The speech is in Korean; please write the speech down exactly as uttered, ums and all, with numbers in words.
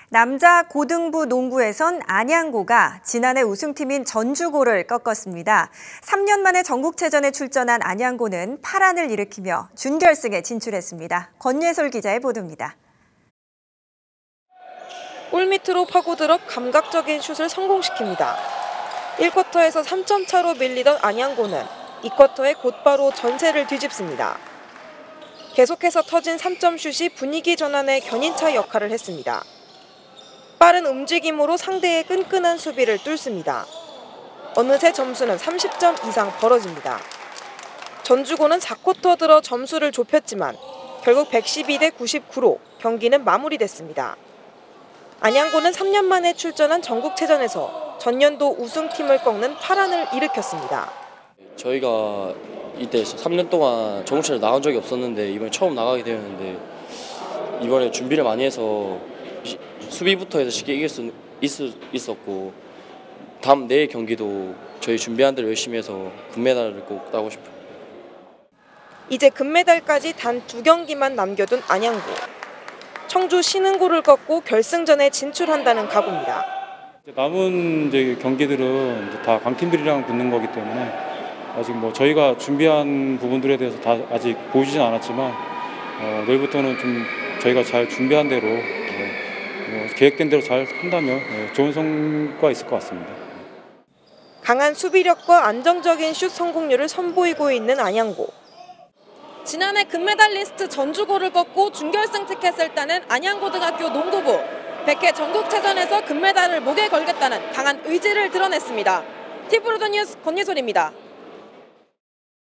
남자 고등부 농구에선 안양고가 지난해 우승팀인 전주고를 꺾었습니다. 삼 년 만에 전국체전에 출전한 안양고는 파란을 일으키며 준결승에 진출했습니다. 권예솔 기자의 보도입니다. 골밑으로 파고들어 감각적인 슛을 성공시킵니다. 일 쿼터에서 삼 점 차로 밀리던 안양고는 이 쿼터에 곧바로 전세를 뒤집습니다. 계속해서 터진 삼 점 슛이 분위기 전환의 견인차 역할을 했습니다. 빠른 움직임으로 상대의 끈끈한 수비를 뚫습니다. 어느새 점수는 삼십 점 이상 벌어집니다. 전주고는 사 쿼터 들어 점수를 좁혔지만 결국 백십이 대 구십구로 경기는 마무리됐습니다. 안양고는 삼 년 만에 출전한 전국체전에서 전년도 우승팀을 꺾는 파란을 일으켰습니다. 저희가 이때 삼 년 동안 전국체전 나간 적이 없었는데 이번에 처음 나가게 되었는데 이번에 준비를 많이 해서 수비부터 해서 쉽게 이길 수 있었고 다음 내일 경기도 저희 준비한 대로 열심히 해서 금메달을 꼭 따고 싶어요. 이제 금메달까지 단 두 경기만 남겨둔 안양고. 청주 신흥고를 꺾고 결승전에 진출한다는 각오입니다. 남은 이제 경기들은 이제 다 강팀들이랑 붙는 거기 때문에 아직 뭐 저희가 준비한 부분들에 대해서 다 아직 보여주진 않았지만 어, 내일부터는 좀 저희가 잘 준비한 대로 어, 뭐 계획된 대로 잘 한다면 네, 좋은 성과 있을 것 같습니다. 강한 수비력과 안정적인 슛 성공률을 선보이고 있는 안양고. 지난해 금메달리스트 전주고를 꺾고 준결승 티켓을 따낸 안양고등학교 농구부. 백 회 전국체전에서 금메달을 목에 걸겠다는 강한 의지를 드러냈습니다. 티브로드 뉴스 권예솔입니다.